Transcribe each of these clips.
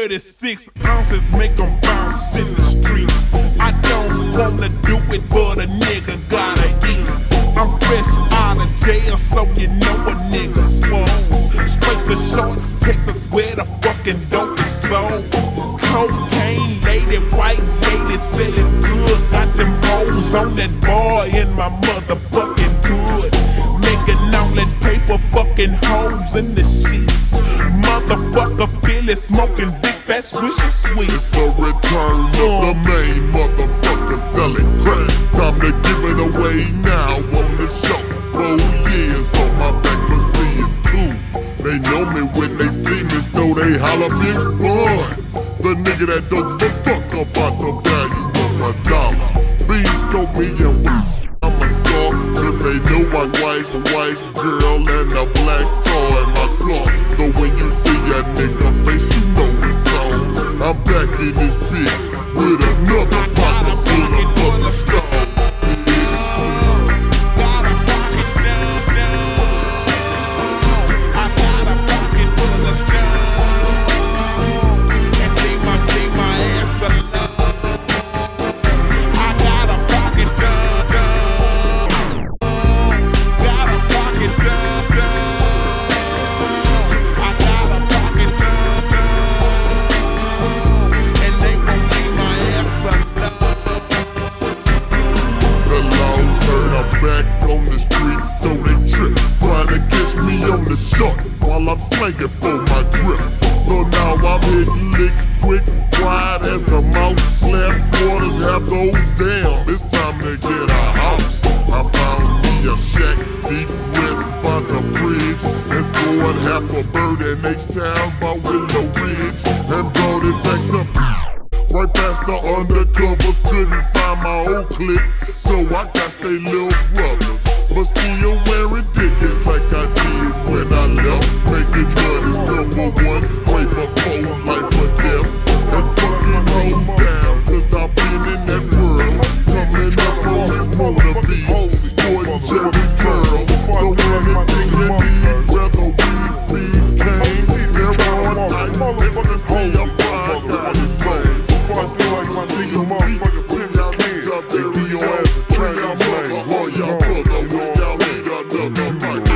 36 ounces make them bounce in the street. I don't wanna do it, but a nigga gotta eat. I'm fresh out of jail, so you know a nigga swole. Straight to Short, Texas, where the fucking dope is sold. Cocaine lady, white lady, selling good. Got them hoes on that bar in my motherfucking hood. Making all that paper, fucking hoes in the sheets. Motherfucker feel it, smoking big fat swishy sweets. It's a return of the main motherfucker selling crack. Time to give it away now on the show. 4 years on my back, but see it's cool. They know me when they see me, so they holler big boy. The nigga that don't give a fuck about the value of my dollar. Please go me and I'm a star, cause they know I'm white, a white girl and a black toy in my car. So when you see a nigga face, you know it's on. I'm back in this bitch with another pocket full of fucking stars. While I'm slanging for my grip. So now I'm hitting licks quick, quiet as a mouse. Last quarters, half those down. It's time to get a house. I found me a shack deep west by the bridge. It's going half a bird in H-Town by Willow Ridge. And brought it back to right past the undercovers. Couldn't find my old clique, so I got they little brothers. But still wearing tickets like I did when I left. Making money #1, way before life was death. And fucking hoes down, cause I've been in that world. Coming up on these wannabes, sporting Jerry Curl. So anything you need, whether weed, speed, cane, they're on ice. If you see a fly, got it same. I feel like my nigga motherfucker bring out hands. They do your ass a track and play. Oh, y'all brother, we y'all need another mic.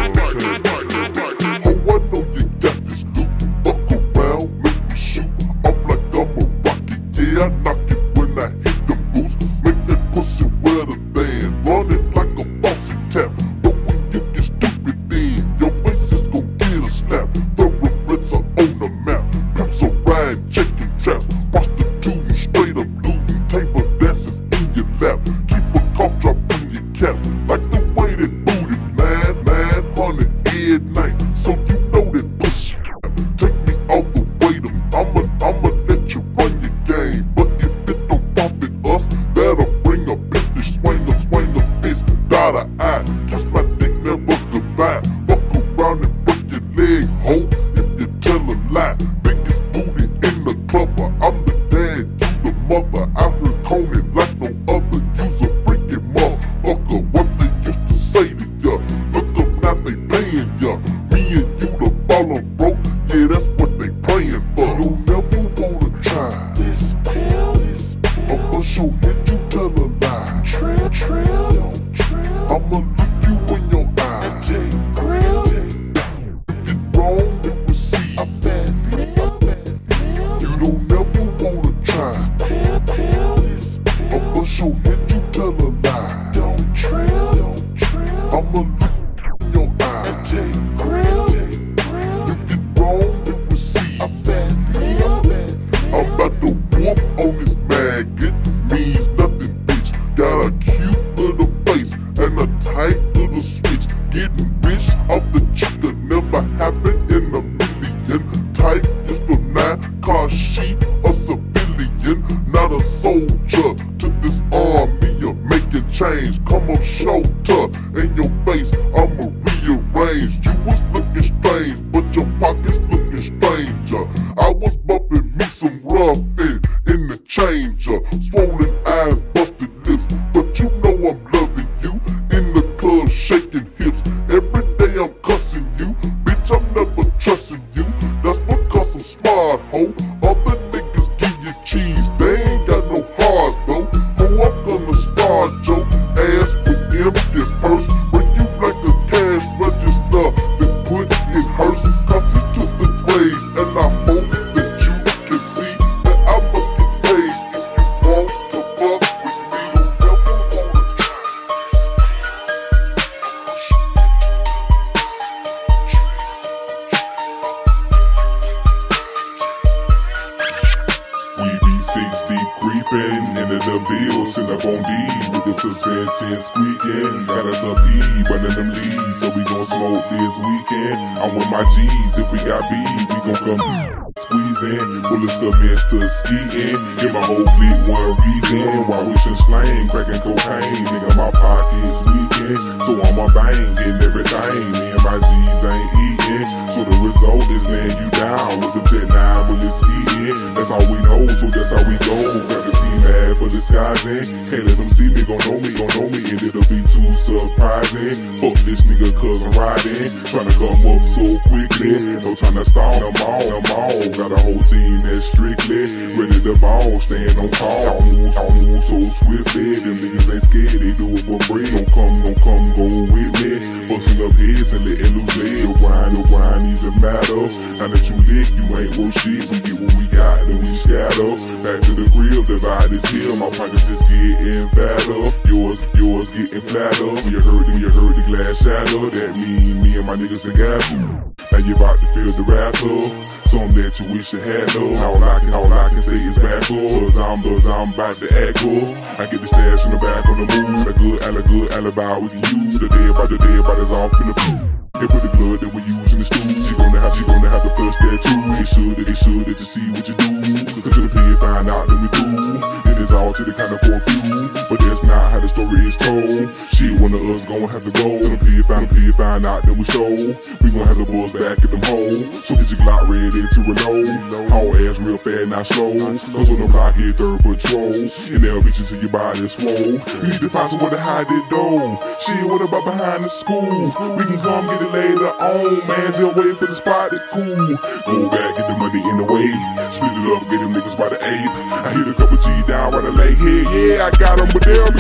Oh, I know you got this loot. Fuck around, make me shoot. I'm like I'm a rocket, yeah, I knock it when I hit them boots. Make that pussy wear the band, run it like a faucet tap. But when you get stupid then, your face is gon' get a snap. Thoroughbreds are on the map, pimps are riding, checking traps. Prostituting, straight up looting, table dances in your lap. Keep a cough drop in your cap, like the way that booty mad, honey, every night. So you know that pussy take me all the way to I'ma let you run your game. But if it don't profit us, that'll bring a bitch swing a fist, dot a eye. Kiss my dick, never goodbye. Fuck around and break your leg, ho, if you tell a lie. Biggest booty in the club, I'm the dad, you the mother. I heard Conan like no other. You's a freaking motherfucker. What they used to say to ya, look up now they paying ya. Me and you to fall on broke, yeah, that's what they praying for. You never wanna try this pill. I'ma show hit you tell a lie. Trill, don't trill. I'ma look you in your eye. Grill. You get wrong, you will see a bad pill. You don't never wanna try. I'ma show hit you tell a lie. Don't trill. I'ma look in your eye. Grill. You get wrong, you will see a bad pill. I'm about to whoop on this maggot. Means nothing, bitch. Got a cute little face and a tight little switch. Getting rich off the chicken never happened in a million. Type is from 9, cause she a civilian, not a soldier. To this army of making change. Come up shorter in your face, I'ma rearrange. You was looking strange, but your pockets looking stranger. I was bumping me some roughin' in the changer. Swollen eyes, busted lips, but you know I'm loving you. In the club, shaking hips. Every day I'm cussing you. Bitch, I'm never trusting you. That's because I'm smart, ho. Other creeping into the bill, sitting up on D with the suspension squeaking. Got us up E, running them leads, so we gon' smoke this weekend. I'm with my G's, if we got B, we gon' come squeezing. Bullets commence to skiing. Give my whole fleet one reason why we should slang, cracking cocaine. Nigga, my pockets weaken, so I'm a bang, getting everything. Me and my G's ain't eating, so the result is laying you down with them 10-9 bullets skiing. That's how we know, so that's how we go. Grab the ski mad for disguising. Can't let them see me, gon' know me, and it'll be too surprising. Fuck this nigga, cause I'm riding, tryna come up so quickly. No time to stall them all. Got a whole team that's strictly ready to ball, staying on call. I move so swiftly, them niggas ain't scared, they do it for free. Don't come, go with me. Busting up heads and letting loose legs. No grind even matter. Now that you lick, you ain't worth shit. We get what we got, then we scatter. Back to the crib, divide this hill. My pockets is getting fatter. Yours getting flatter. When you heard the glass shatter, that mean me and my niggas together. Now you about to feel the wrath of something that you wish you had no. All I can say is back up, cause I'm about to echo. I get the stash in the back on the move. A good alibi we can use. The dead bodies off in the pool. They put the blood that we use in the stew. She gonna have to flush that too. They should that you see what you do. Cause to the pig find out that we through. Then it's all to the kind of for a few. But that's not how the story is told. Shit, one of us gon' have to go. Till the pig find out that we stole. We gon' have the boys back at them hoes. So get your Glock ready to reload. Haul ass real fast, not slow. Cause when the block hit third patrol, and they'll beat you till your body swole. You need to find somewhere to hide it though. Shit, what about behind the school? We can come get it later on, man. Just wait for the spot to cool. Go back, get the money in the way. Split it up, get them niggas by the eighth. I hit a couple G down by the lake here. Yeah, I got them, but they'll be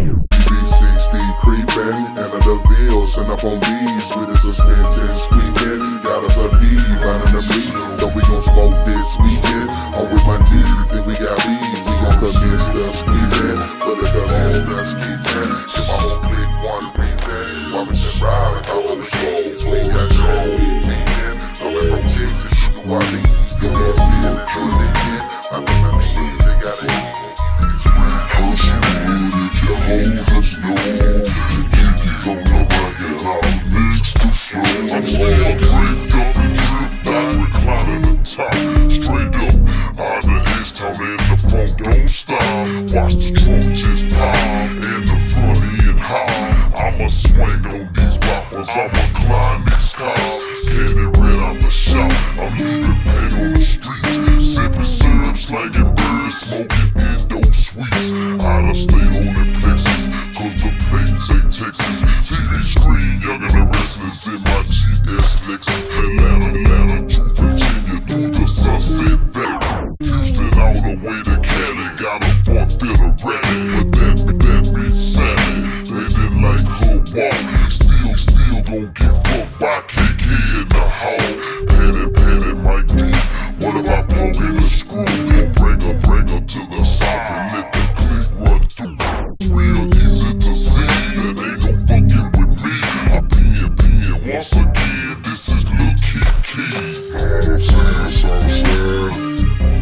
B60 creeping, and the bills and up on B's with the suspension squeaking. Got us up E, running the beat, so we gon' smoke this weekend. I'm with my G's, if we got B's, we gon' commence the squeezing. But it commence the squeezing. If my whole clique one reason why we should ride out on the streets. We got your weekend, coming from Texas to New Orleans. The man's feeling good again. I think my machines, they gotta eat. Your hoes us know Kitties on the bucket, I'm mixed too slow. I'm all bricked up and dripped out, reclining the top. Straight up, out the H-Town and the phone don't stop. Watch the trunk just pop, and the front end high. I'ma swing on these boppers, I'ma climb these cars. Candy red out the shop, I'm leaving pain on the streets. Sipping syrup, slanging birds, smoking Indo sweets. Out of state on the plexus, cause the plane take Texas. TV screen, younger than restless in my GS Lexus. Atlanta to Virginia, through the sunset valley. Houston all the way to Cali, got a fourth fit of rally. But that bitch savvy, they didn't like her walk. Still gon' get fucked by KK in the hall. Patty, Mike D, what about poking the screw? Gon' bring her to the south and let the clique run through. Real easy to see that ain't no fucking with me. I pin once again, this is Lil Key. All I'm saying, still drinking,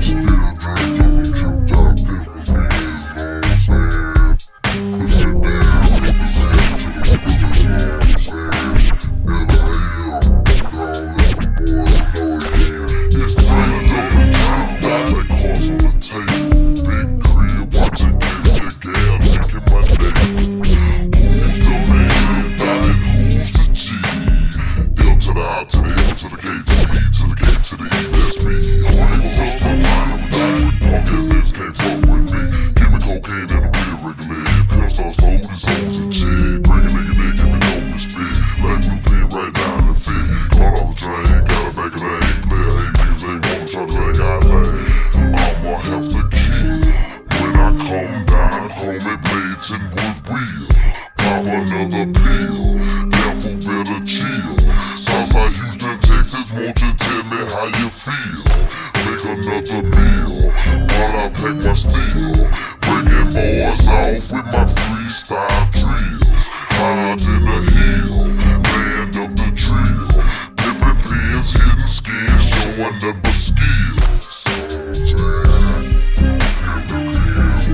dripped out this with me, you know what I'm saying? Push it down, to the push, you know what I'm saying? Never hell, don't let the boys know again. It's straight up and dripped out like cards on the table. Big crib, watching kids, your gal, licking my name. Who's the man, darling, who's the G? L to the I to the M to the K to the E to the K to the E, that's me. I'm a nigga lost my mind, I'm a diamond. Punk ass niggas can't fuck with me. Give me cocaine and a weed regulated. Pill stars low, these hoes in check. Bring a nigga, they give me no respect. Like blue pin right down the fit. Caught off the drain, got it back in the ain't player. Hate niggas ain't gonna try to like I lay. I'ma have to kill. When I come down, call me blades and wood wheel. Pop another pill, devil better chill. Southside Houston, Texas, won't you tell me how you feel? Make another meal, while I pack my steel. Breaking boys off with my freestyle drills. Hot in the hill, land of the drill. Dipping pins, hidden skins, showing the skills.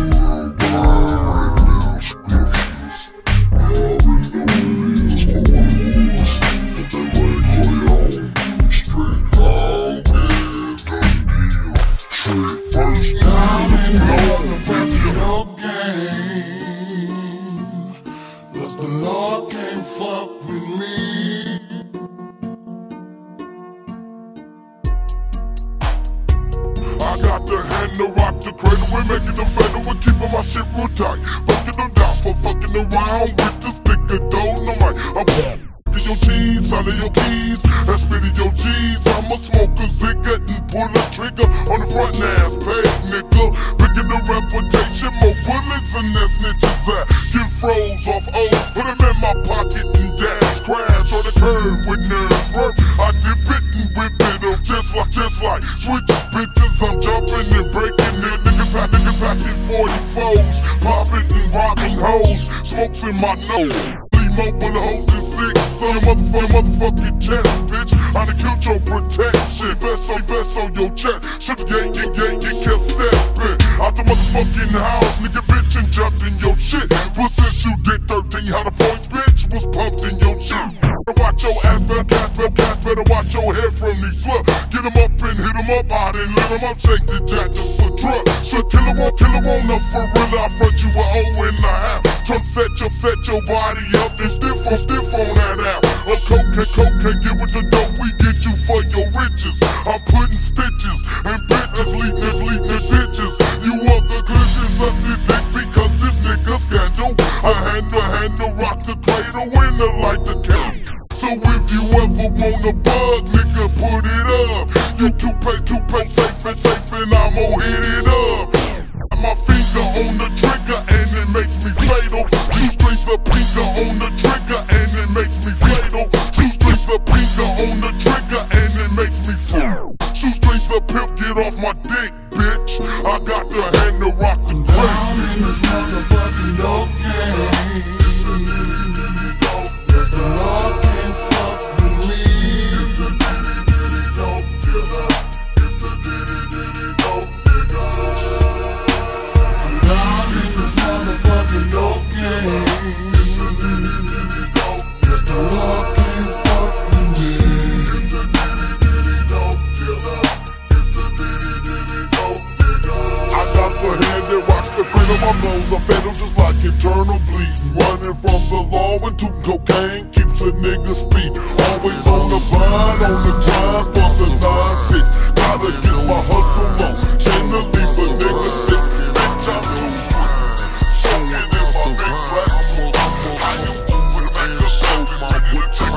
Cause the Lord can't fuck with me. I got the hand to rock the cradle and making the federal and keeping my shit real tight. Fucking them down for fucking around with the stick of dynamite. I'm in your cheese, out of your keys, and spitting your G's. I'ma smoke a zigga and pull a trigger on the front ass peg, nigga. Picking the reputation, more bullets and that snitches at. Get froze off O's, put them in my pocket and dash. Crash on the curb with nerves work. I dip it and whip it up just like switches bitches. I'm jumping and breaking it. Niggas packing 44s, popping and rocking hoes. Smokes in my nose. Mobile hoes is sick, so your motherfucking chest, bitch. I done killed your protection. Vest on your chest. Shook gang, kept stepping out the motherfucking house, nigga, bitch, and jumped in your shit. But since you did 13, how the points, bitch, was pumped in your shit. Watch your ass, better watch your head from these slugs. Get them up and hit them up, I didn't let them up, shake the jack just for drug. So killer won't up for real, I front you a O&1/2. Trump set your body up and stiff on that app. A coke, get with the dope, we get you for your riches. I'm putting stitches and bitches leading the ditches. You other glitches up this dick because this nigga scandal. I had to rock the cradle when the light the candle. So if you ever want a bug, nigga, put it up. You toothpaste, safe and I'ma hit it up. My finger on the trigger and it makes me fatal. Shoestrings a finger on the trigger and it makes me fatal. Shoestrings a finger on the trigger and it makes me fatal. Shoestrings a pimp, get off my dick, bitch. I got the hand to rock the crate. I'm in this motherfucking dope game. Yes, the Lord can't fuck with me. It's the ditty dope killer. It's the ditty dope nigga. I'm down in this motherfucking dope game. It's the ditty dope. Yes, the Lord can't fuck with me. It's the ditty dope killer. It's the ditty dope nigga. I got the hand that rocks the cradle. My blows are fatal just like internal bleeding. Running from the law into cocaine keeps a nigga speed. Always on the grind for the 9-6. Gotta get my hustle on. Can't leave a nigga sick. Bitch, I'm too sweet. Smoking in my big black. How you move with a back up? Ready to check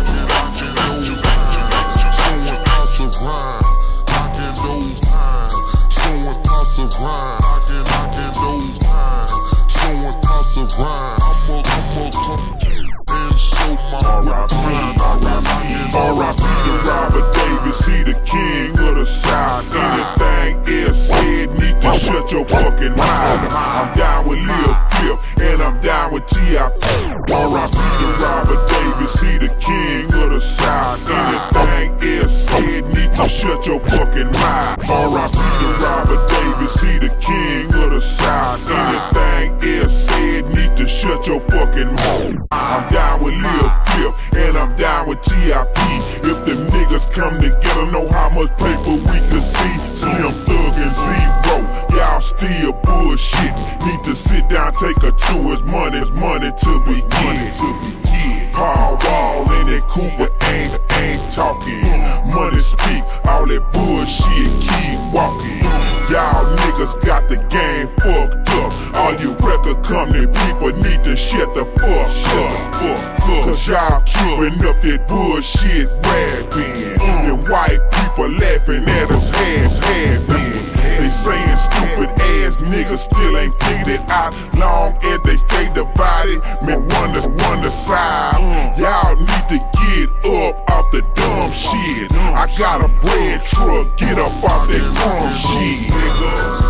R.I.P. to Robert Davis, he the king of the South. Anything else said, need to shut your fucking mouth. I'm down with Lil Flip, and I'm down with T.I.P. R.I.P. to Robert Davis, he the king of the South. Anything else said, need to shut your fucking mouth. R.I.P. to Robert Davis, he the king of the South. Anything else said, need to shut your fucking mouth. I'm down with Lil Flip, and I'm down with T.I.P. If the niggas come together, know how much paper we can see. Slim Thug and Zero, y'all still bullshit. Need to sit down, take a chew. It's money till we get. Paul Wall and that Cooper ain't talking. Money speak, all that bullshit keep walking. Y'all niggas got the game fucked up. All you record company people need to shut the fuck up. Cause y'all keeping up that bullshit rapping. And white people laughing at us half-been. They saying stupid ass niggas still ain't figured it out. Long as they stay divided, man, one side. Y'all need to get up off the dumb shit. I got a bread truck, get up off that crumb shit, nigga.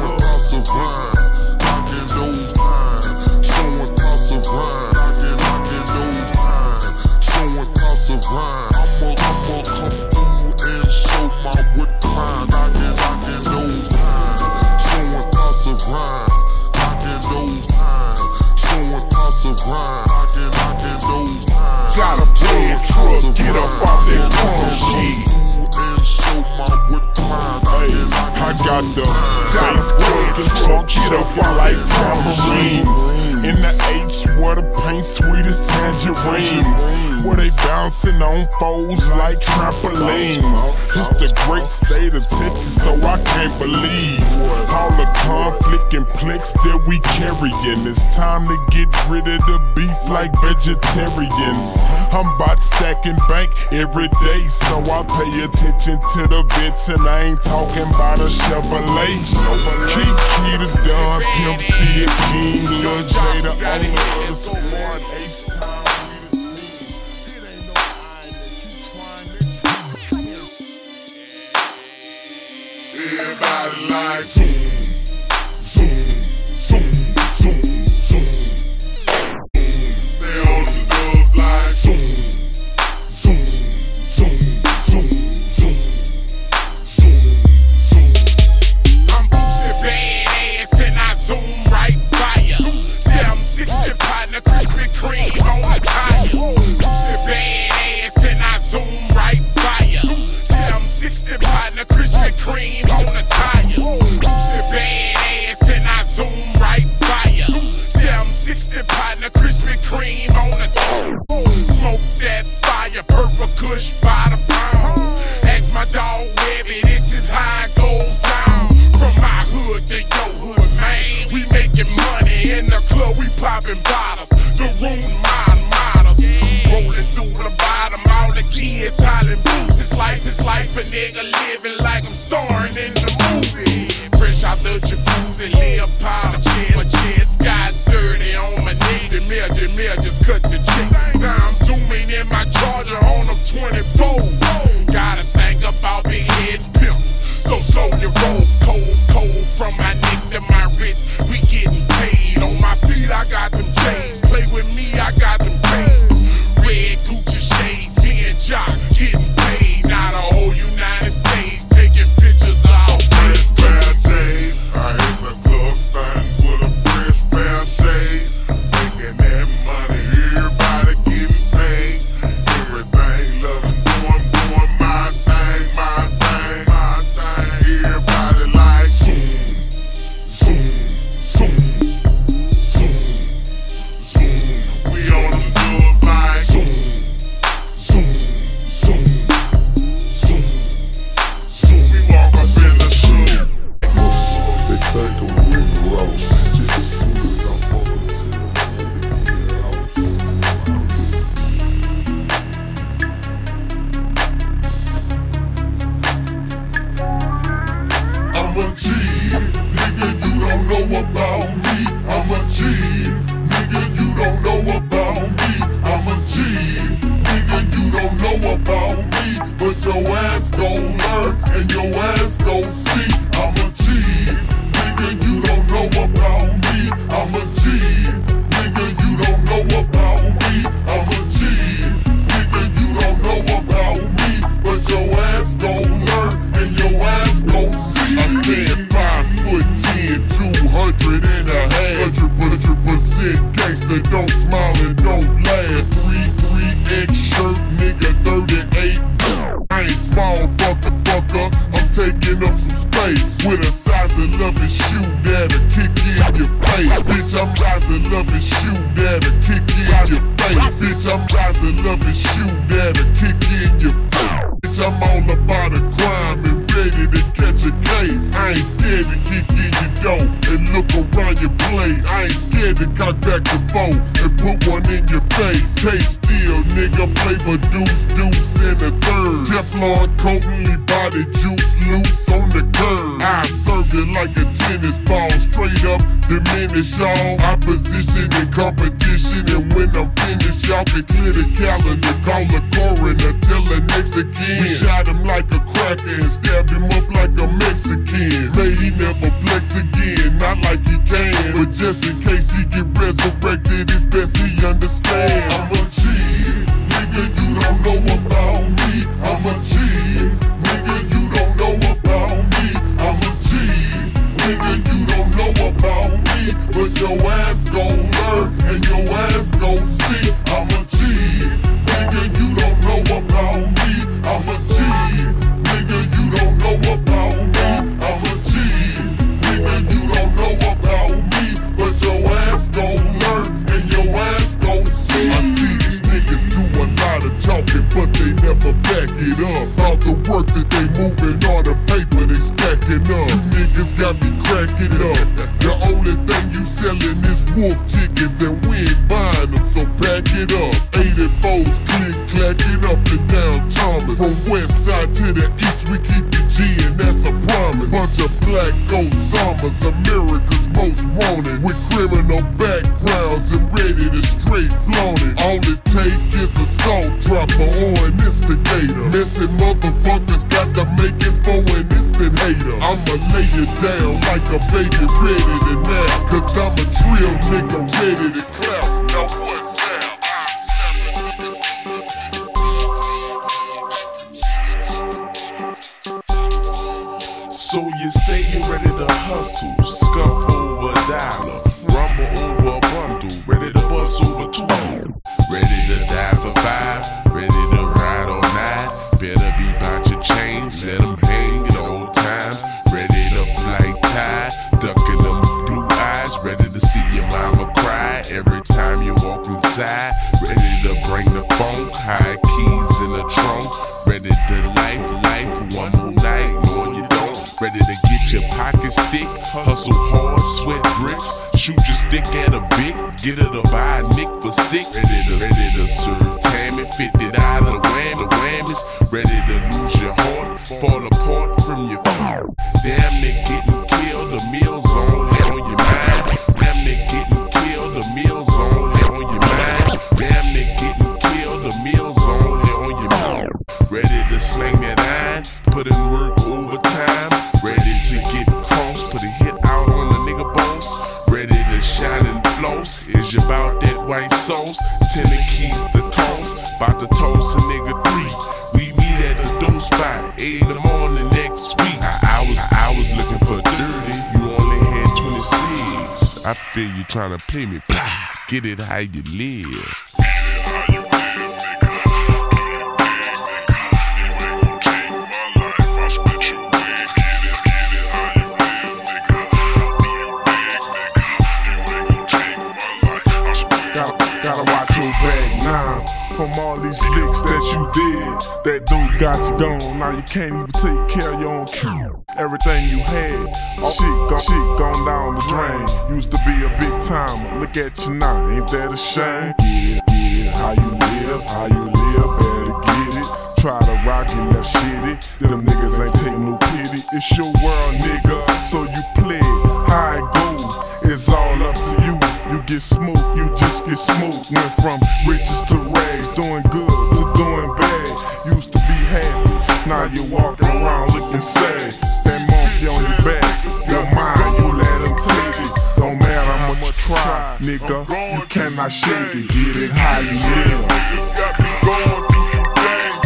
Got a bread truck, get up off that crumb shit. got the bass cooking, trunk shucking like tambourines. In the H where the paint sweet as tangerines, where they bouncing on foes like trampolines. It's the great state of Texas, so I can't believe all the conflict and plex that we carrying. It's time to get rid of the beef like vegetarians. I'm about stacking bank every day, so I pay attention to the bits, and I ain't talking about a Chevrolet. Kiki the Don, Pimp C, a King, Lil J the owner of the Smart H-Time. Everybody like zoom, zoom, zoom, zoom, zoom. They on the dub like zoom, zoom, zoom, zoom, zoom, zoom, zoom. I'm boosted badass and I zoom right by ya. 760 partner, Krispy Kreme on the tire. Boosted badass and I zoom right by ya. 760 partner, Krispy Kreme on the tire. Boosted badass and I zoom right by ya. 760 partner, Krispy Kreme on the tire. Smoke that fire, purple kush by the pound. Ask my dog Webby, this is how it goes down. From my hood to your hood, man, we making money in the club, we popping bottles. The room mine models, rolling through the bottom, all the kids hollering booze. It's life, a nigga living like I'm starring in the movie. Fresh out the jacuzzi, Leopold chair, my chest got dirty on my knee. The mirror just cut the cheek. Now I'm zooming in my Charger on them 24. Gotta think about big head and pimp, so slow your roll. Cold from my neck to my wrist, we getting paid. On my feet I got them J's, play with me I got them K's. Red Gucci shades, me and Jock getting paid. Now the whole United States taking pictures all Fresh pair of days, I hit the club standing with a fresh pair of shades. Making that money, everybody getting paid. Everything loving, doing my thing, my thing, my thing. Everybody like zoom, zoom, zoom, zoom, zoom. We on them dubs like zoom, zoom, zoom, zoom, zoom. We walk up in the shoe. They think I'm Rick Ross, just as soon as I'm walking to the house. I'm a G, nigga, you don't know about me. I'm a G, nigga, you don't know about me. I'm a G, nigga, you don't know about me. But your ass gon' learn and your ass gon' see. I'm a G, nigga, you don't know about me. I'm a G, nigga, you don't know about me. I'm a G, nigga, you don't know about me. But your ass gon' learn and your ass gon' see. I stand 5'10", 200 and a half. 100% gangster, don't smile and don't laugh. 3X shirt, nigga, 38. I ain't small, fucker, I'm taking up some space. With a size of loving shoe that'll kick in your face. Bitch, I'm rising, loving shoe that'll kick in your face. Bitch, I'm rising, loving shoe that'll kick in your face. Bitch, I'm all about a crime and ready to catch a case. I ain't scared to kick in your door and look around your place. I ain't scared to cock back the phone and put one in your face. Hey, still, nigga, flavor deuce in a third. Teflon coating, leave body juice loose on the curb. I serve it like a tennis ball, straight up diminish all opposition and competition. And when I'm finished, y'all can clear the calendar, call the coroner, tell the next again. We shot him like a cracker and stabbed him up like a Mexican. May he never flex again, not like he can, but just in case he get resurrected, it's best he understand. I'm a G, nigga, you don't know about me. I'm a G, nigga, you don't know about me. I'm a G, nigga, you don't know about me. But your ass gon' learn and your ass gon' see. I'm a G, nigga, you don't know about me. I'm a G, nigga, you don't know about me. I'm a G. got me cracking up. The only thing you selling is wolf chickens, and we ain't buying them, so pack it up. 84s click clacking up and down Thomas. From west side to the east, we keep it G, and that's a promise. Bunch of black ghost summers, America's most wanted, with criminal backgrounds and ready to straight flaunt it. All it take is a salt dropper or an instigator. Messing motherfuckers got to make it for an instant hater. I'ma lay it down like a baby ready to nap, cause I'm a trill nigga ready to clap. Now what's that? So you say you're ready to hustle, scuff over a dollar, rumble over a bundle, ready to bust over two, ready to die for 5, ready to ride all night. Better be bout your change, let them hang at all times. Ready to flight tie, ducking them blue eyes, ready to see your mama cry every time you walk inside. Ready to bring the funk, high keys in the trunk, ready to life one more night, no you don't. Ready to get your pockets thick, hustle hard, sweat bricks, shoot your stick at a Vic, get her to buy a Nick for 6. Ready to serve Tammy, 50 dollar whammies, ready to lose your heart, fall apart from your power. Damn, they getting killed, the meal's on your mind. Damn, they getting killed, the meal's on your mind. Damn, they getting killed, the meal's on your mind. Ready to sling that iron, put in work overtime. Ready to get cross, put a hit out on the nigga boss. Ready to shine and floss, is you about that white sauce? 10 keys to cost, bout to toast a nigga 3. We meet at the dope spot, 8 in the morning next week. I was looking for 30, you only had 26. I feel you tryna play me, get it how you live. From all these licks that you did, that dude got you gone. Now you can't even take care of your own kid. Everything you had, shit gone down the drain. Used to be a big timer, look at you now, ain't that a shame? Get it, how you live, better get it. Try to rock it, left shitty, them niggas ain't take no pity. It's your world, nigga, so you play it, how it goes, it's all up to you. You get smoked, you just get smoked. Went from riches to rags, doing good to doing bad. Used to be happy, now you walking around looking sad. That monkey on your back, your mind, you let him take it. Don't matter how much you try, nigga, you cannot shake it. Get it how you live. Got me going through some things.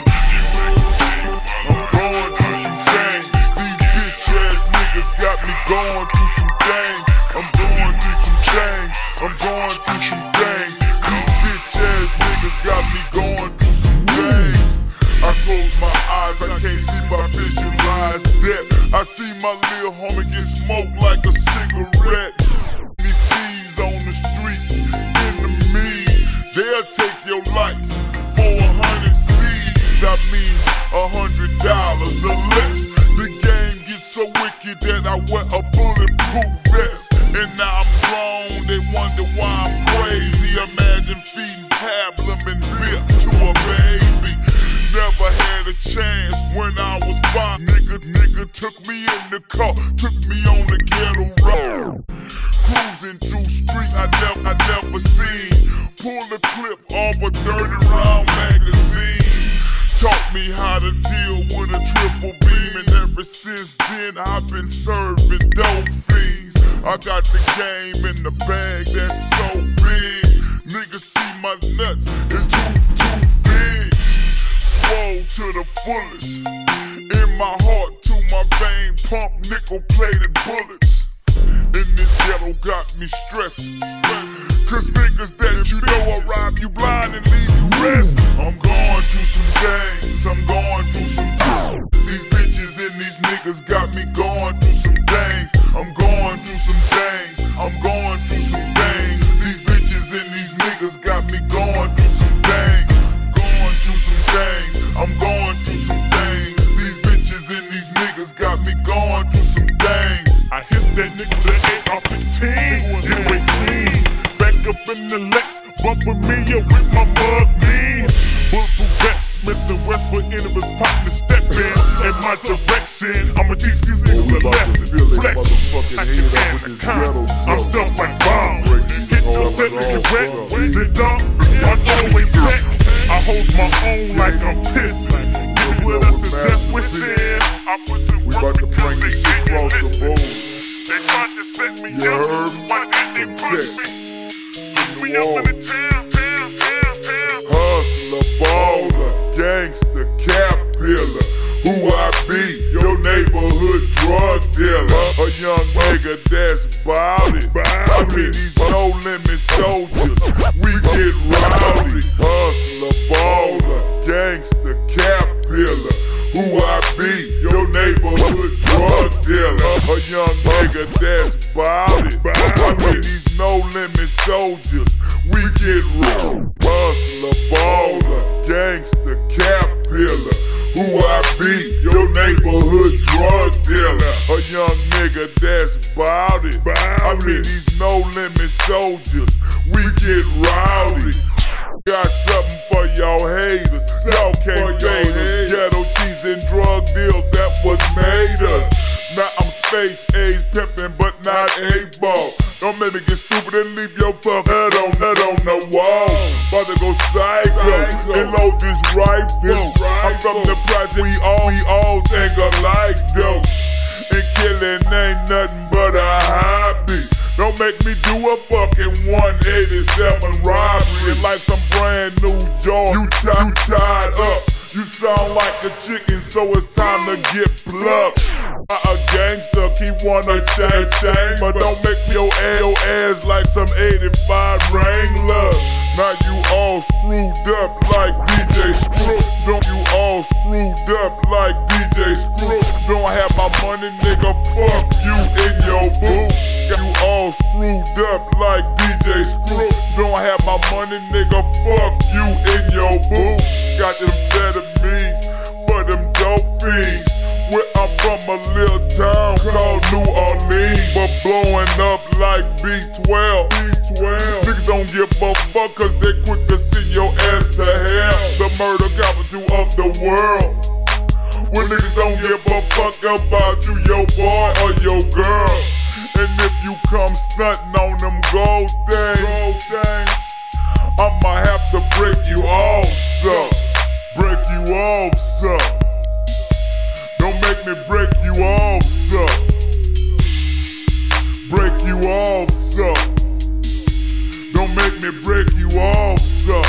I'm going through some things. These bitch ass niggas got me going through some things. I'm going through some things. I'm going through some things. These bitch ass niggas got me going through some things. I close my eyes, I can't see my visualize death. I see my little homie get smoked like a cigarette. These thieves on the street, enemies, they'll take your life for 100 C's. I mean $100 or less. The game gets so wicked that I wear a bulletproof vest. And now I'm grown, they wonder why I'm crazy. Imagine feeding pablum and bip to a baby. Never had a chance when I was 5. Nigga took me in the car, took me on the ghetto road. Cruising through street I never seen. Pull the clip off a 30-round magazine. Taught me how to deal with a triple beam, and ever since then I've been serving dope fiends. I got the game in the bag that's so big. Niggas see my nuts, it's too big. Swole to the fullest. In my heart, to my vein, pump nickel-plated bullets. And this ghetto got me stressing. Cause niggas that you know will rob you blind and leave you rest. I'm going through some things, I'm going through some things. These bitches and these niggas got me going through some things. I'm going through some things, I'm going through some things. These bitches and these niggas got me going through some things. Going through some things, I'm going through some things. These bitches and these niggas got me going through some things. that nigga that ain't off the team. Get away clean. Back up in the Lex, bumpin' me up with my mug mean. Bulletproof vest, Smith & West for any of us poppin' the step in my direction. I'ma teach these niggas a lesson. Flex, I can anaconda. I'm stumped like bomb. Get your set, nigga wet. The dump, I'm always set. I hold my own like I'm pissed. Give me what us to death wishing. I put to work because they shit and listen. They tried to set me up, why did they push me? We up in the town. Hustler, baller, gangster, cap pillar. Who I be? Your neighborhood drug dealer. A young nigga that's bout it. I mean these no limit soldiers. We get rowdy. Hustler, baller, gangster, cap pillar. Who I be? Your neighborhood drug dealer. A young nigga that's bout it. I mean these no limit soldiers. We get rowdy. Hustler, baller, gangster, cap pillar. Who I be? Your neighborhood drug dealer. A young nigga that's bout it. I mean these no limit soldiers. We get rowdy. Got something for y'all haters. Y'all can't fade us. Ghetto cheese and drug deals, that was made us. Now I'm space age pimpin', but not A-ball. Don't make me get stupid and leave your fuck head on the wall. About to go psycho and load this rifle. I'm from the project, we all think alike though. And killing ain't nothing but a hobby. Don't make me do a fucking 187 robbery like some brand new joy. You tied up. You sound like a chicken, so it's time to get plucked. A gangster, keep wanna chain, but don't make your ass like some 85 Wrangler. Now you all screwed up like DJ Screw. Don't you all screwed up like DJ Screw? Don't have my money, nigga, fuck you in your booth. You all screwed up like DJ Screw. Don't have my money, nigga, fuck you in your booth. Got them better me for them dope fiends. Where I'm from a little town called New Orleans, but blowing up like B12. Niggas don't give a fuck cause they quick to send your ass to hell. The murder capital of the world. When niggas don't give a fuck about you, your boy or your girl. And if you come stunting on them gold things, I'ma have to break you off, son. Break you off, son. Don't make me break you off, son. Break you off, son. Don't make me break you off, son.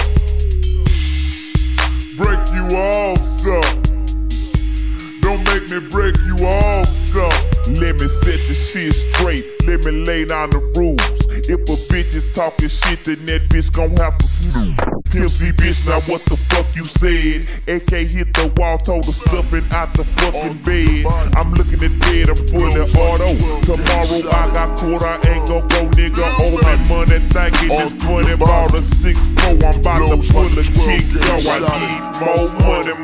Break you off, son. Don't make me break you off, son. Let me set the shit straight. Let me lay down the rules. If a bitch is talking shit, then that bitch gon' have to snooze. Pimp C bitch, now what the fuck you said? AK hit the wall, told her stuffing out the fucking bed. I'm looking at dead, I'm fully auto. Tomorrow I got caught, I ain't gon' go, nigga. All that money thinking it's funny. Bought a 6-4, I'm about to pull a kick, yo. I need more money.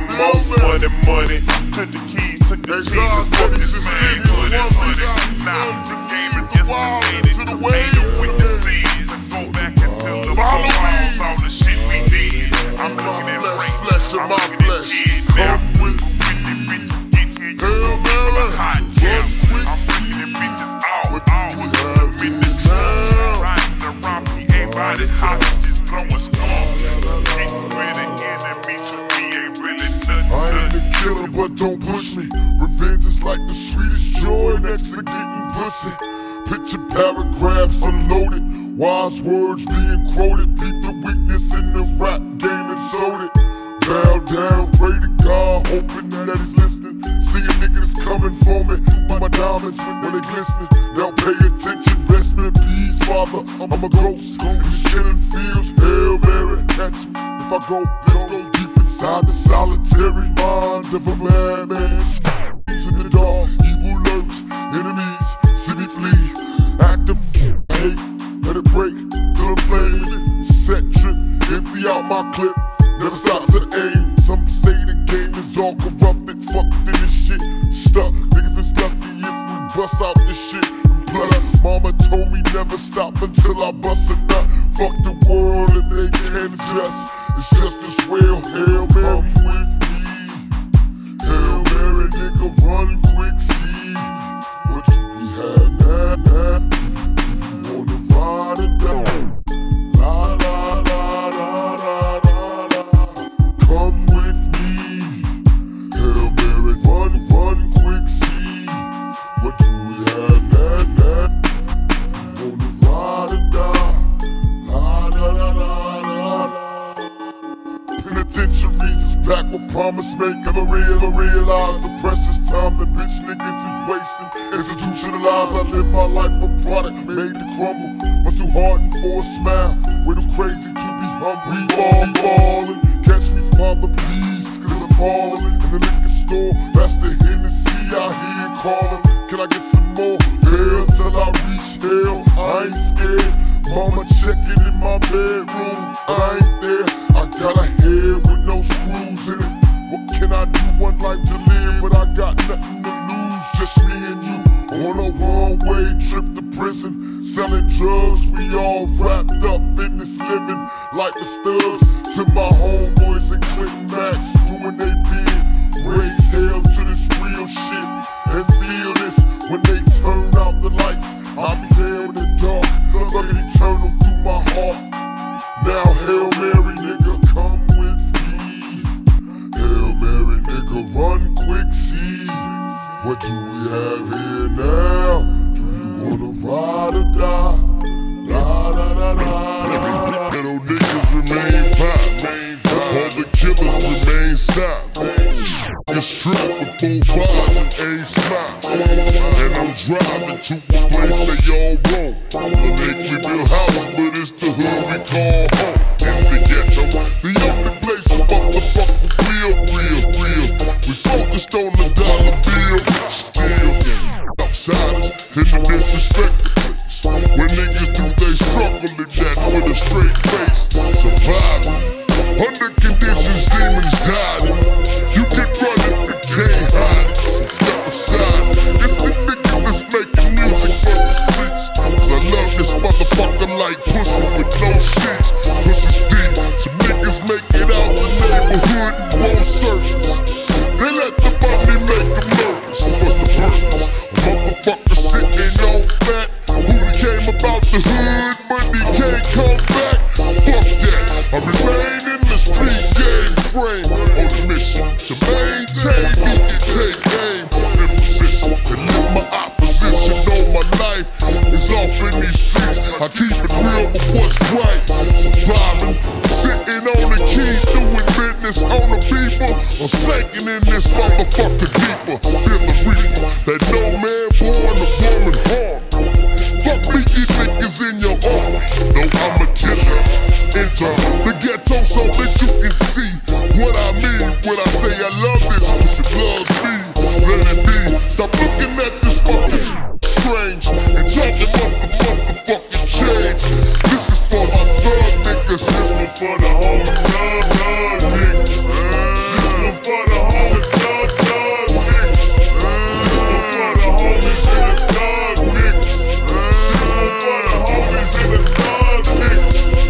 Took the keys, took the cheese, and fuck this man. Money. Now the game is estimated. Ain't no witnesses. Go back and tell the balls all the shit we did. I'm looking at flesh, I'm looking at kids now. 50 bitches get here, you full of hot jams. I'm freaking them bitches out. I'm in the trunk, riding the rocky, ain't body hot, just blowing skull. Ain't really enemies to me, ain't really nothing. I ain't the killer, but don't push me. Revenge is like the sweetest joy next to getting pussy. Picture paragraphs unloaded, wise words being quoted. Beat the weakness in the rap game and sold it. Bow down, pray to God, hoping that he's listening. Seeing niggas coming for me, my diamonds when they glistening. Now pay attention, rest in peace, father. I'm a ghost, these killing fields, Hail Mary, catch me. If I go, let's go deep inside the solitary mind of a madman. In the dark, evil lurks, enemies, see me flee. Active, hate, let it break till I'm flaming. Set trip, empty out my clip, never stop to aim. Some say the game is all corrupted, fuck this shit. Stuck, niggas is lucky if we bust out this shit. And plus, mama told me never stop until I bust a nut. Fuck the world if they can't adjust. It's just as well, Hail Mary with me. Hail Mary, nigga, run quick, see what you be having, you wanna ride or die? La la la la la la la. Come with me. Hail Mary, run quick, see what you be having, you wanna ride or die? La la la la la la. Penitentiaries is back with promise make. Never realize the precious time that bitch niggas is wasting. Institutionalized, I live my life a product made to crumble. Much too hardened for a smile, way too crazy to be humble. We all ballin', catch me Father please, cause I'm fallin' in the liquor store. That's the Hennessy I hear callin'. Can I get some more? Hell till I reach hell, I ain't scared. Mama checking in my bedroom, I ain't there. I got a head with no screws in it. What can I do? One life to live, but I got nothing to lose. Just me and you on a one-way trip to prison. Selling drugs, we all wrapped up in this living. Like the studs to my homeboys and Clinton Max doing they bid. Raise hell to this real shit and feel this when they turn out the lights. I'll be there in the dark, looking eternal through my heart. Now Hail Mary, nigga, come with me. Hail Mary, nigga, run quick, see what do we have here now? Do you wanna ride or die? La la la la la. Little niggas remain fine, all the killers remain silent. It's strapped with 4 bars and ain't smile. And I'm driving to a place they all roam. They make me build houses, but it's the hood we call home. In the ghetto, the only place where motherfucker real. We focused on the dollar bill. Still, outsiders in the disrespected place. When niggas do they struggle in that with a straight face. Surviving, under conditions demons dying. You can run it, but can't hide it. So step aside. It's the nigga that's making music for the streets. Cause I love this motherfucker like pussy with no sheets. Pussy's deep, some niggas make it out the neighborhood and won't service. They let the money make them nervous. What's the purpose? A motherfucker sitting on fat who became about the hood, but he can't come back. Fuck that, I remain in the street game frame on a mission to maintain, you can take aim in position to live my opposition on my life. It's off in these streets, I keep it real with what's right. Surviving, sitting on the key, doing business on the people, or sinking in this motherfucker deeper. Feel the reaper, that no man born a woman harm. Fuck me, you niggas in your arm. No, I'm a killer. Enter the ghetto so that you can see what I mean when I say I love this, cause it loves me. Let it be. Stop looking at this fucking strange and talking motherfucking change. This is for my thug niggas. This one for the homie thug niggas. This one for the homie thug niggas. This one for the homies in the thug niggas. This one for the homies in the thug niggas.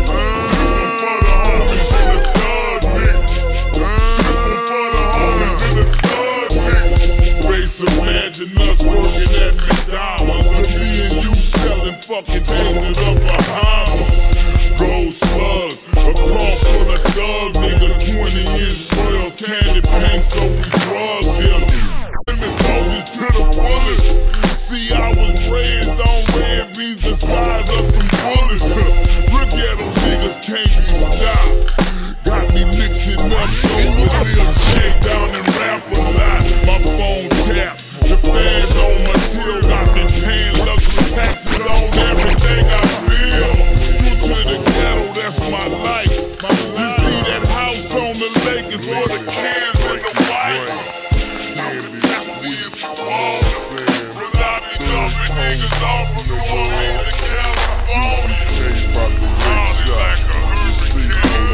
Imagine us working at McDonald's and me and you selling fucking tainted up Bahamas. Gold slug, a car full of thug niggas, 20-inch royals, candy paint, so we drug dealers. Limit soldiers to the fullest. See, I was raised on red beans the size of some bullets. Real ghetto niggas can't be stopped. Got me mixing up so with Lil J down and rap a lot. My phone tap, the fans on my till. Got me paying luxury taxes on everything I feel. True to the ghetto, that's my life. You see that house on the lake is for the kids and the wife. You can test me if you want, cause I be dumping niggas off from New Orleans to California. Rowdy like a hurricane.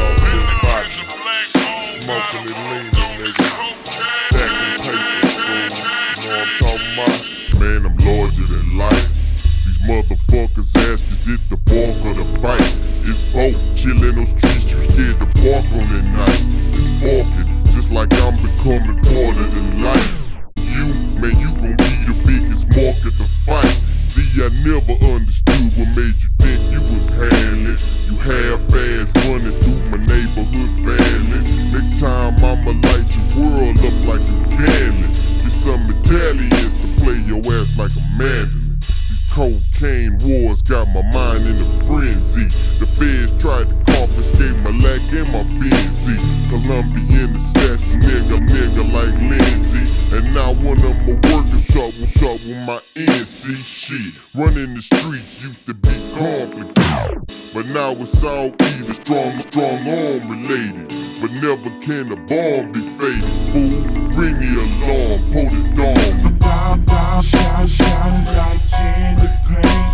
Smoking and leaning, nigga. Stacking paper, you know what I'm talking about? Man, I'm larger than life. killing those streets, you scared to bark on at night. It's barking, just like I'm becoming part of the life. You, man, you gon' be the biggest market to fight. See, I never understood what made you think you was handling. You half-ass running through my neighborhood badly. Next time I'ma light your world up like a candle. Get some Italians to play your ass like a mandolin. These cocaine wars got my mind in a frenzy. The feds tried to confiscate my lack and my Benzie. Colombian assassin nigga like Lindsay. And now one of my workers shot with my NC shit. Running the streets used to be complicated, but now it's all either strong arm related. But never can a bomb be faded, fool. Ring the alarm, pull it down. Shining like candy paint.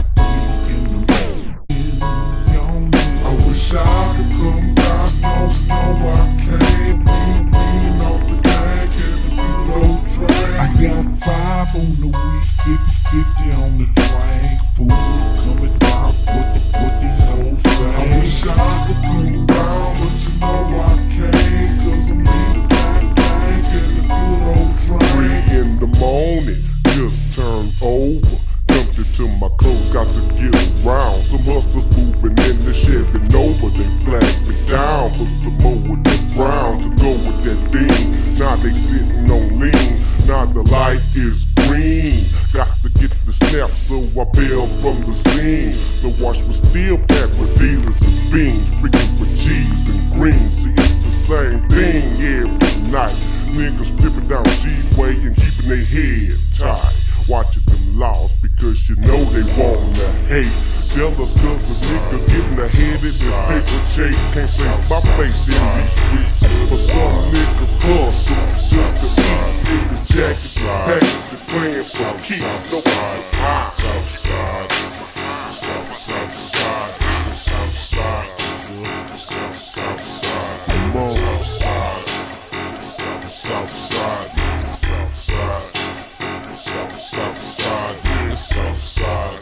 I wish I could come down, no I can't. Lean off the gang, get the low drag. I got 5 on the week, 50 on the drag. Food coming down with these hoes drag. I wish I could come down, but you know I can't. Cause I'm in the gang, get the good old drag. 3 in the morning, just turned over. Jumped into my clothes, got to get around. Some hustlers moving in the Chevy Nova. They flagged me down for some more with that brown to go with that thing. Now they sitting on lean. Now the light is green. Got to get the snap, so I bail from the scene. The wash was still packed with dealers and beans. Freaking for cheese and greens. See, it's the same thing every night. Niggas flipping down G-Way and keeping their head tight. Watching them lost because you know they wanna hate. Jealous cause the nigga getting ahead in this paper chase. Can't face my face in these streets. But some niggas hustle just to eat. Niggas jackets and packets and playing for keeps. No one's surprised. Southside, Southside, Southside, Southside, come on. Southside, Southside, Southside. Southside, nigga, Southside,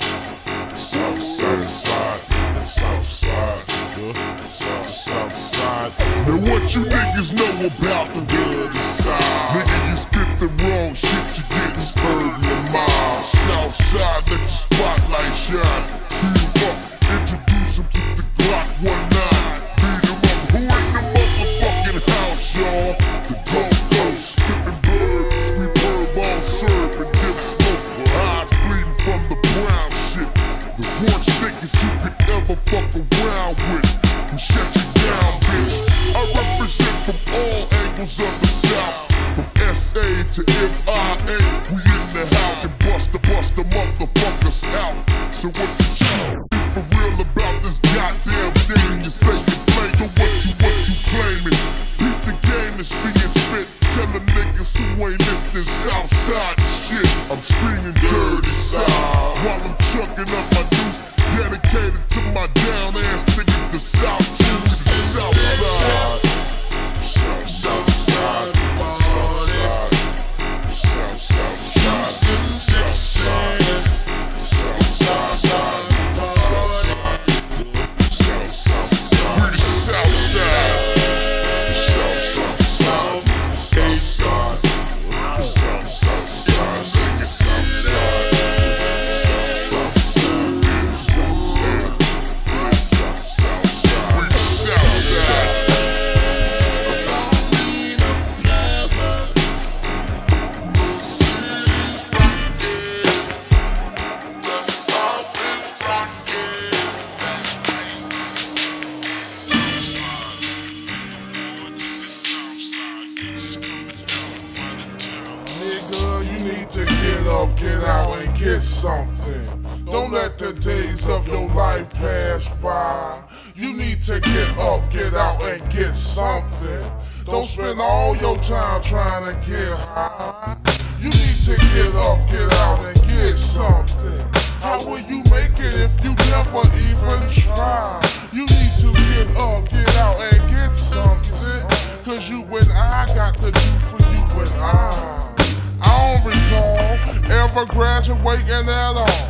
Southside. Now what you niggas know about the other side? Nigga, you spit the wrong shit, you getting spurred in the mile. Southside, let your spotlight shine. Beat 'em up, introduce 'em to the Glock 19. Beat 'em up, who in the motherfucking house, y'all? The Gulf Coast, skipping birds, sweet herb all served and dip smoke. Eyes bleeding from the brown shit. The worst niggas you could ever fuck around with. Who shut you down, bitch? I represent from all angles of the South. From SA to MIA, we in the house and bust the motherfuckers out. So what you be for real about this goddamn thing? You say you play, so what you claiming? Beat the game that's being spit. Tell the niggas who ain't listening Southside shit. I'm screaming dirty South while I'm chucking up my juice. Dedicated to my down ass niggas, the South Jew, the Southside. Southside, Southside, Southside, Get out and get something. Don't let the days of your life pass by. You need to get up, get out and get something. Don't spend all your time trying to get high. You need to get up, get out and get something. How will you make it if you never even try? You need to get up, get out and get something. Cause you and I got to do for you and I don't recall ever graduating at all.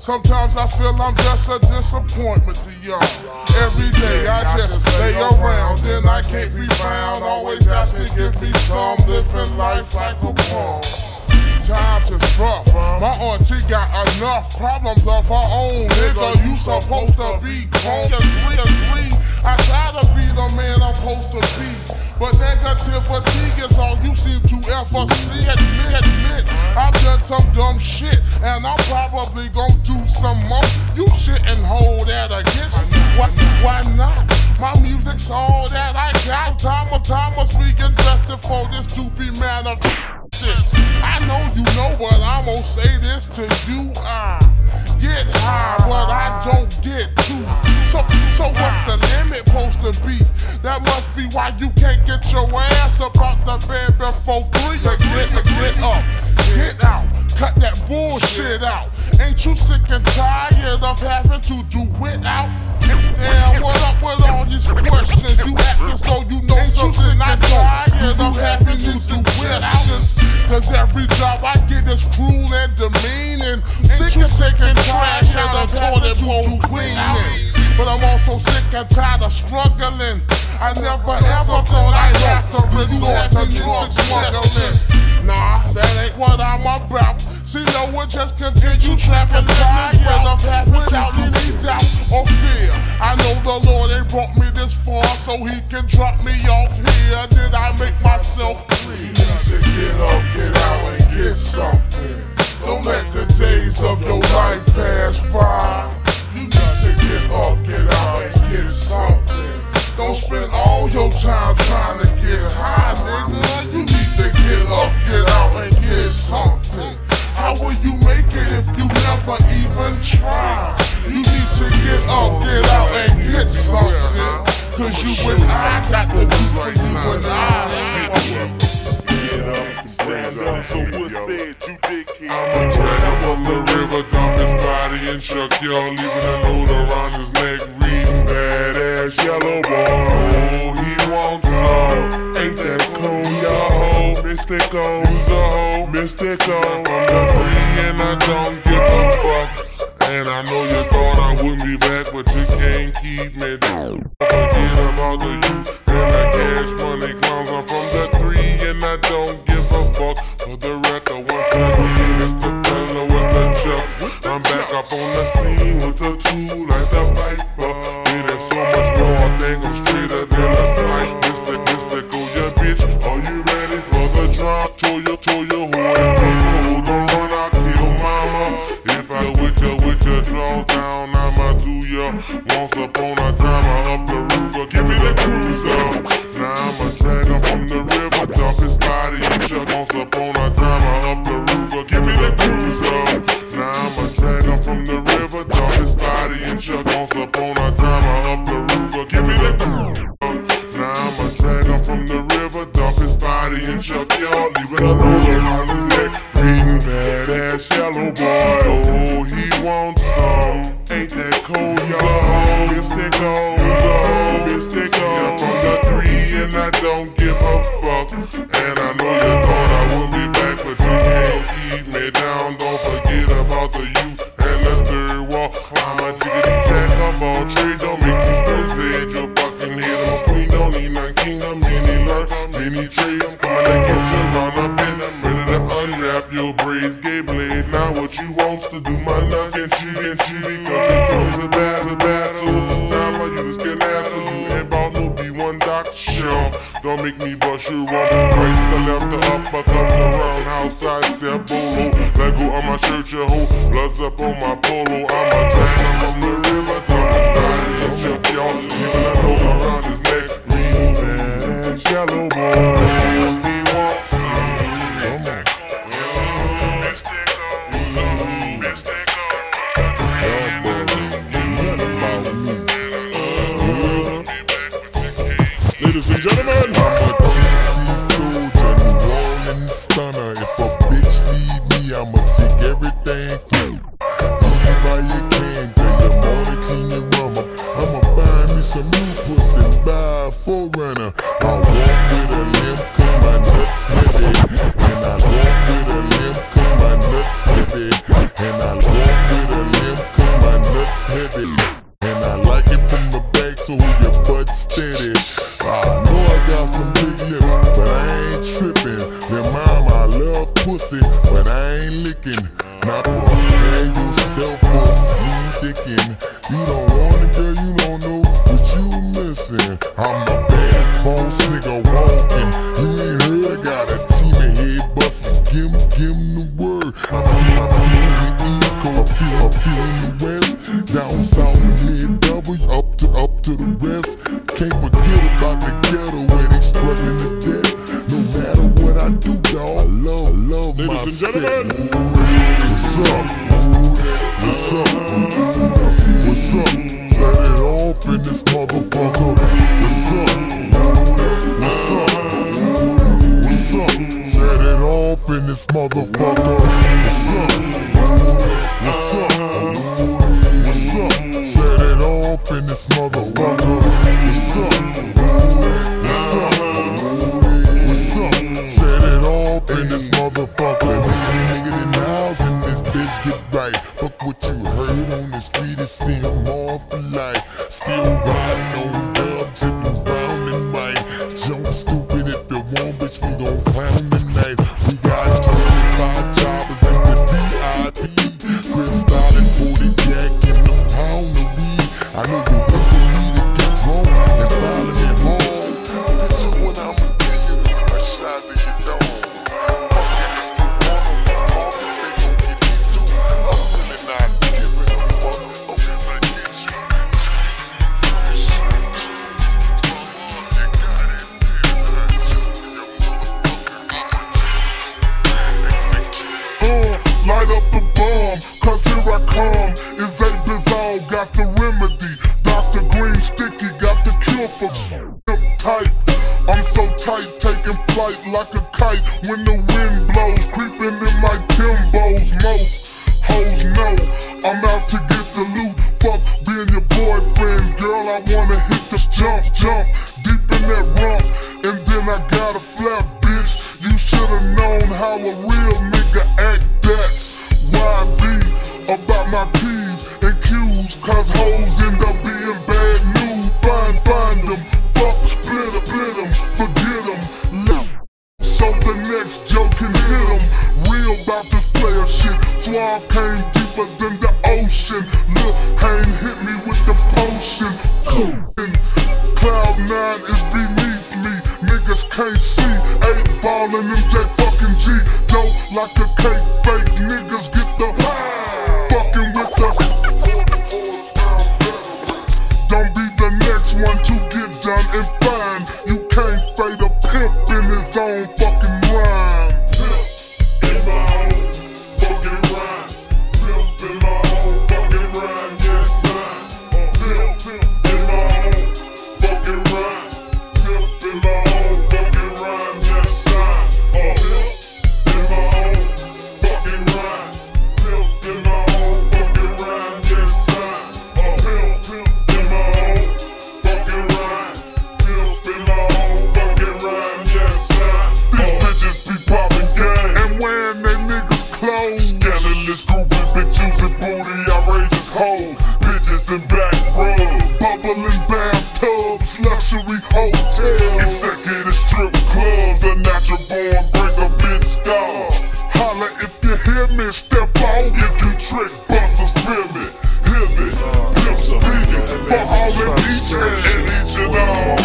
Sometimes I feel I'm just a disappointment to y'all. Every day I just lay around, then I can't be found. Always asking, give me some, living life like a pawn. Times is rough, my auntie got enough problems of her own. Nigga, you supposed to be grown. Agree, I try to be the man I'm supposed to be, but negative fatigue is all you seem to ever see. Admit, I've done some dumb shit, and I'm probably gonna do some more. You shouldn't hold that against me. Why not? My music's all that I got. Time of speaking just for this to be man of shit. I know you know, but I'm gonna say this to you. Get high, but I don't get too. So what's the limit supposed to be? That must be why you can't get your ass up out the bed before 3. Get up, get out, cut that bullshit out. Ain't you sick and tired of having to do without? Damn, what up with all these questions? You act as though you know something I don't. You having to do without. Cause every job I get is cruel and demeaning. Sick of taking trash out of toilet bowl cleaning. But I'm also sick and tired of struggling. I never ever thought I'd have to resort to drug smuggling. Nah, that ain't what I'm about. See, no one just continue trapping tired of having without any doubt or fear. I know the Lord ain't brought me this far so he can drop me off here. Did I make myself clear? You need to get up, get out, and get something. Don't let the days of your life pass by. You need to get up, get out, and get something. Don't spend all your time trying to get high, nigga. You need to get up, get out, and get something. How will you make it if you never even try? You need to get up, get out, and get something. Cause you and I got to do for you and I. Get up, stand up, so what said you dickhead? I'm a dragon from the river, dump his body and chuck y'all, leaving a note around his neck, reading badass yellow boy. Oh, he wants some, ain't that cool, y'all? Mystical, who's a hoe? Mystical, from the 3 and I don't give a fuck. And I know you thought I wouldn't be back, but you can't keep me down. Forget about the youth and the cash money clowns. I'm from the 3 and I don't give a fuck. For the record, once again, it's the fella with the chucks. I'm back up on the scene with the tool like the Viper. It is so much more, I think I'm straighter than a snipe. Mystical, your bitch, are you ready for the drop? Toya, who is people who don't run, I'll kill mama. If I with your draws down, I'ma do ya. Once upon a time, I up the Ruger, give me the cruiser. Now I'm a dragon from the river, dump his body and chuck. Once upon a time, I up the Ruger, give me the cruiser. Now I'm a dragon from the river, dump his body and chuck. Once upon a time, I up the Ruger, give me the cruiser. Now I'm a dragon from the river, dump his body and chuck y'all, leaving a note around his neck, reading badass yellow boy. Oh, he wants some, ain't that cool, y'all? Mystical, mystical. I'm from the 3 and I don't give a fuck. And I know you thought I wouldn't be back, but you can't keep me down. Don't forget about the youth and the 3rd wall. I'm a jiggity jack of all trade, don't make me said your fucking head. I'm a queen, don't need none king, I'm many learn, many trades. Coming to get you run up in, ready to unwrap your braids. Gay blade, now what you wants to do my nuts and cheat, cause the tones are bad too. Time for you to skin out to you ain't about no B1 Dr. Show. Don't make me bust your rubber brace. The left, the uppercut, the roundhouse, side step, bolo. Let go of my shirt, your hoe. Bloods up on my polo. I'm a dragon from the river, dump his body and chuck y'all, leaving a note around his neck. Reading badass yellow boy. He wants some. Come on. Ladies and gentlemen, I'm a TC soldier, New Orleans stunner. If a bitch leave me, I'ma take everything from leave all you can, till your morning clean your rum up. I'ma find me some new pussy. my nuts heavy. And I like it from the back, so your butt steady. I know I got some big lips, but I ain't tripping. Then mom, I love pussy, but I ain't licking. Now prepare yourself for slim dickin'. You don't want it, girl, you don't know what you missing. I'm the baddest boss nigga walking. You ain't heard, I got a team of head busters. Give 'em the word. I feel the East Coast, I feel in the West. Down south, the mid-double, up to the rest. Can't forget about the ghetto where they struggling to death. No matter what I do, dawg, I love Ladies myself. and gentlemen. What's up? What's up? What's up? Set it off in this motherfucker. What's up? What's up? What's up? Set it off in this motherfucker. What's up? What's up? What's up? Set it off in this motherfucker. What's up? What's up? What's up? Set it off in this motherfucker. Nigga, the house in this bitch get right. Fuck what you heard on the street and see them all for life. Still riding on dub, tipping round and right. Jump stupid if you want, bitch, we gon' clown tonight. We got 25 jobbers in the VIP. Crystal and 40 jack in the pound of weed. I know you wait for me to get drunk and follow me home. Bitch, when I'm a deal, I shot to your dome. Light up the bomb, cause here I come. Is a bizarre, got the remedy. Dr. Green Sticky got the cure for tight. I'm so tight, taking flight like a kite. When the wind blows, creeping in my Timbos. Most hoes know I'm out to get the loot. Fuck being your boyfriend, girl, I wanna hit this jump, deep in that rump. And then I got a flat bitch. You should've known how a real nigga act. That's why I be about my P's and Q's, cause hoes end up being bad news. Find them, fuck, split them, forget them. So the next joke can hit them. Real about this player shit. Suave came deeper than the ocean. Lil' Hayne hit me with the potion. Cloud 9 is beneath me. Niggas can't see. 8 ball and MJ fucking G. Dope like a cake fake. Niggas get the fucking with the. Don't be the next one to get done and fine. You can't fade a pimp in his own fucking rhyme. Pimp in my own fucking rhyme. Pimp in my own fucking rhyme, yes son. Pimp in my own fucking rhyme. Pimp in my own fucking rhyme, yes son. Pimp in my own fucking rhyme. Pimp in my own fucking rhyme, yes son. Pimp in my own fucking rhyme. Pimp in my own fucking rhyme, yes son. These bitches be popping gang and wearing they niggas clothes. Scandalous groupie, bitch using booty, outrageous hoes. Bitches in back rubs, bubbling bathtubs, luxury hotels, executive strip clubs, a natural born break a bitch skull. Holla if you hear me, step out if you trick busters, feel me. Hear me, pimp speaking for all in each and all.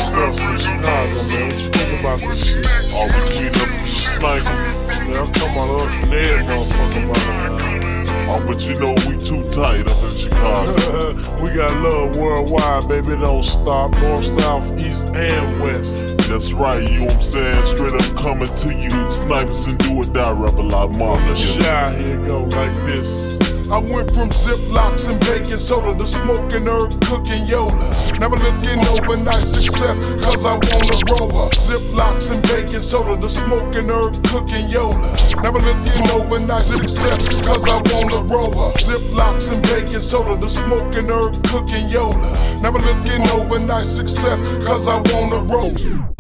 About this shit. All we clean up from the sniper. Man, I'm talking about us and every motherfucker. Oh, but you know we too tight up in Chicago. We got love worldwide, baby. Don't stop. North, south, east, and west. That's right, you know what I'm saying? Straight up coming to you, snipers and do or die rapper like The Mafia. shy here go like this. I went from Ziplocs and baking soda to smoking herb, cooking Yola. Never looking overnight success, cause I want a roller. Ziplocs and baking soda to smoking herb, cooking Yola. Never looking overnight success, cause I want a roller. Ziplocs and baking soda to smoking herb, cooking Yola. Never looking overnight success, cause I want a roller.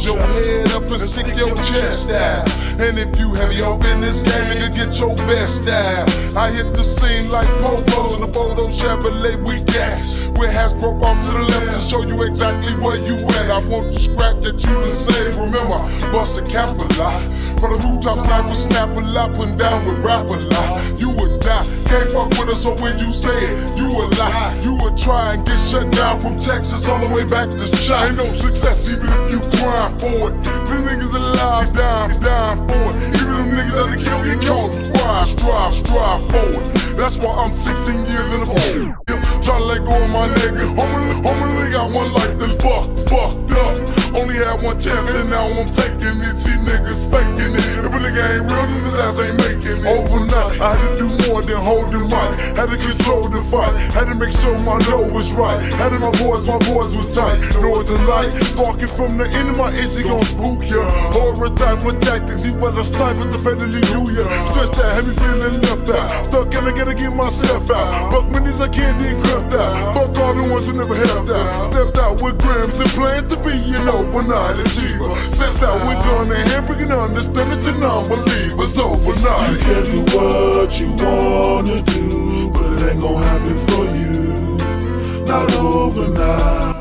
your head up and stick your chest out. And if you heavy off in this game, nigga, get your vest out. I hit the scene like Popo in the photo Chevrolet we gas. With hats broke off to the left to show you exactly where you at. I want the scratch that you done saved. Remember, bust a cap a lot. For the rooftop sniper, snap a lot, putting down with rap a lot. You would die, can't fuck with us, so when you say it, you a lie. You would try and get shut down from Texas all the way back to Chi. Ain't no success even if you grind for it. Them niggas alive, dying for it. Even them niggas that kill you, can't strive forward. That's why I'm 16 years in the hole. Tryna let go of my nigga. Only got one life that's fucked up. Only had one chance and now I'm taking it. See niggas faking it. If a nigga ain't real, then his ass ain't making it. Overnight, I had to do more than hold the mic. Had to control the fight. Had to make sure my dough was right. Had to my boys was tight. Noise and light, sparking from the end of my itch, he gon' spook ya. Horror type of tactics, you better snipe with the federally do ya. Stressed out, had me feeling left out. Stuck and I gotta get myself out. Buck minutes I can't get crept out. Fuck all the ones who never helped out. Stepped out with grams and plans to be an overnight achiever. Stepped out with gun in hand, bringing understanding to non-believers overnight. You can do what you wanna do, but it ain't gon' happen for you. Not overnight.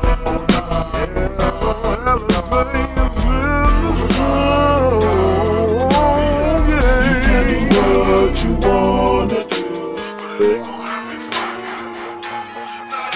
You can do what you wanna do, but it ain't gon' happen for you. Not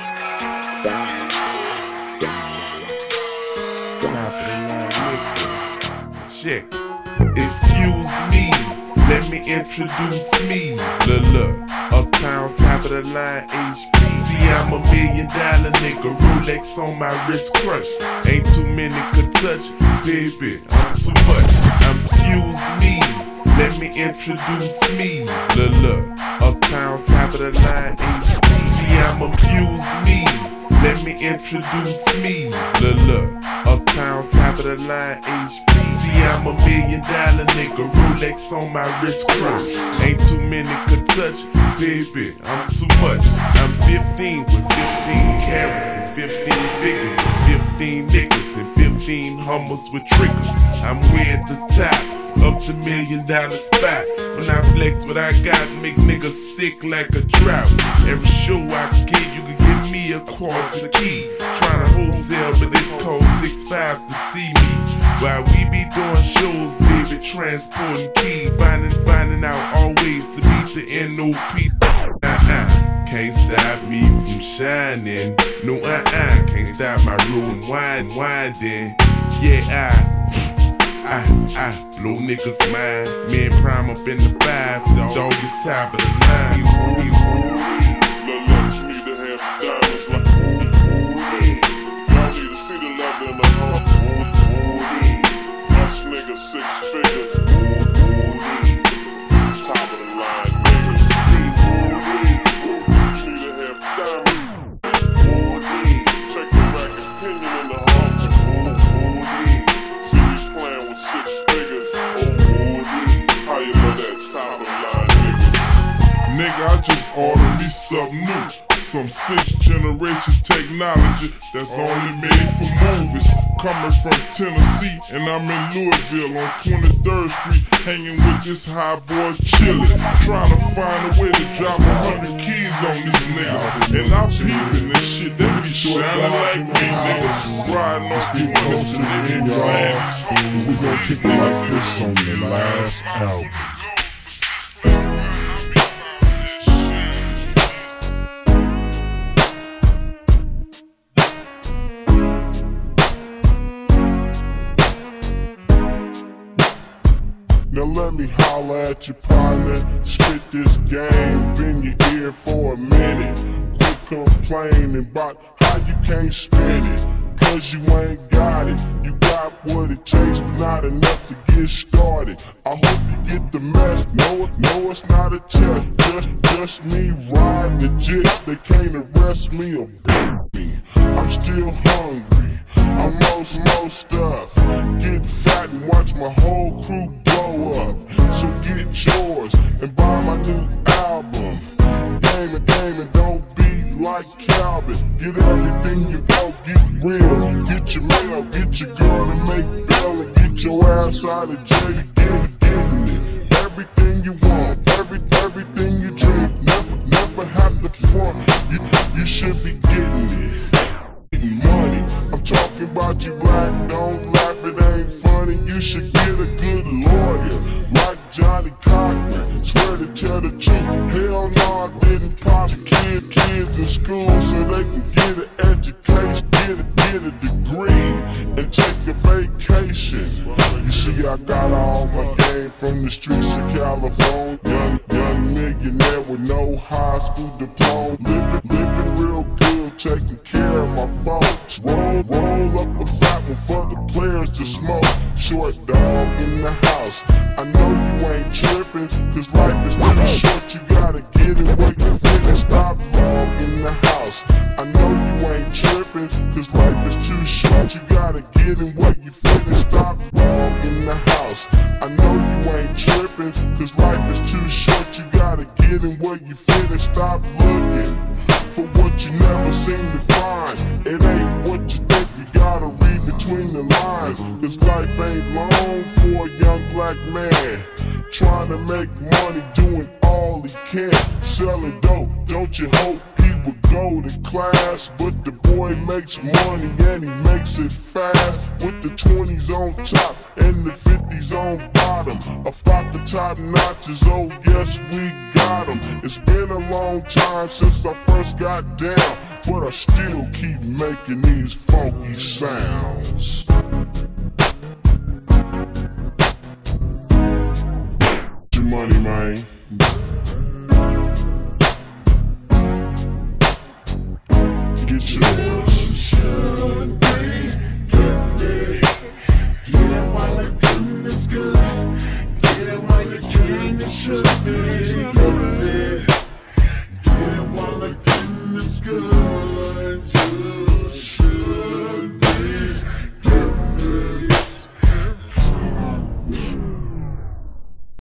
overnight. Check. Excuse me, let me introduce me. Look, uptown, top of the line, HP. See, I'm $1 million nigga, Rolex on my wrist crush. Ain't too many could touch, baby, I'm too much. Excuse me, let me introduce me. Look, uptown, top of the line, HP. See, I'm abuse me. Let me introduce me. Look, uptown, top of the line, HP. See, I'm $1 million nigga, Rolex on my wrist crush. Ain't too many could touch, baby, I'm too much. I'm 15 with 15 carats and 15 figures, 15 niggas and 15 hummers with triggers. I'm way at the top of the $1 million spot. When I flex what I got, make niggas sick like a drought. Every show I get, you can give me a quarter to the key. Tryna wholesale, but it costs $6.5 to see me. While we be doing shows, baby, transporting keys, finding out all ways to beat the NOP. Can't stop me from shining. No, can't stop my ruin winding. Yeah, I blow niggas' mind. Me and Prime up in the 5, dog is top of the line. Need to have diamonds like y'all need to see the level in the home. Us niggas 6 figures. Top of the line niggas. Need to have diamonds. Check the rack opinion in the home. See me playing with 6 figures. How you know that top of the line niggas? Nigga, I just ordered me something new. Some 6th generation technology that's only made for movies. Coming from Tennessee and I'm in Louisville on 23rd Street, hanging with this high boy chillin', trying to find a way to drop 100 keys on this nigga. And I'm peeping this shit, that be shining like me, nigga. Riding on 200s to the end plan. We gon' kick it like this on the last album. Now let me holler at your partner, spit this game in your ear for a minute. Quit complaining about how you can't spend it, cause you ain't got it. You got what it takes, but not enough to get started. I hope you get the mess, no it's not a test. Just me riding the jet, they can't arrest me or me. I'm still hungry, I'm most stuff. Get fat and watch my whole crew blow up. So get yours and buy my new album. Game and don't be like Calvin. Get everything you want, get real. Get your mail, get your girl and make bail, and get your ass out of jail. You getting it. Everything you want, everything you dream. Never have to front. You should be getting it. Getting money. I'm talking about you black, don't laugh, it ain't funny. You should get a good lawyer, like Johnny Cochran. Swear to tell the truth, hell no, I didn't pop kids in school so they can get an education, get a degree, and take a vacation. You see, I got all my game from the streets of California. Young millionaire with no high school diploma, living real good, taking care of my folks. Roll up a fat one for the players to smoke. Short dog in the house. I know you ain't tripping, cause life is too short. You gotta get it where you finish. Stop long in the house. I know you ain't tripping, cause life is too short. You gotta get it where you finish. Stop long in the house. I know you ain't tripping, cause life is too short. You gotta get it where you finish. Stop looking for what you never seem to find. It ain't what you think, you gotta read between the lines. Cause life ain't long for a young black man trying to make money, doing all he can, selling dope. Don't you hope he would go to class? But the boy makes money and he makes it fast, with the 20s on top and the 50s on bottom. A flock of top notches, oh yes we got 'em. It's been a long time since I first got down, but I still keep making these funky sounds. Your money, man. Get yours. Should be getting it. Get it while the getting is good. Get it while you can. You should be getting it. Get it while the getting is good.